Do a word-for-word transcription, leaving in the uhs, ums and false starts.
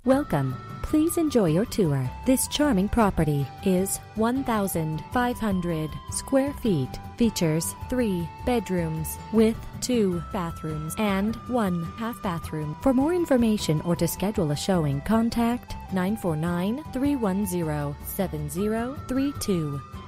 Welcome. Please enjoy your tour. This charming property is one thousand five hundred square feet. Features three bedrooms with two bathrooms and one half bathroom. For more information or to schedule a showing, contact nine four nine, three one zero, seven zero three two.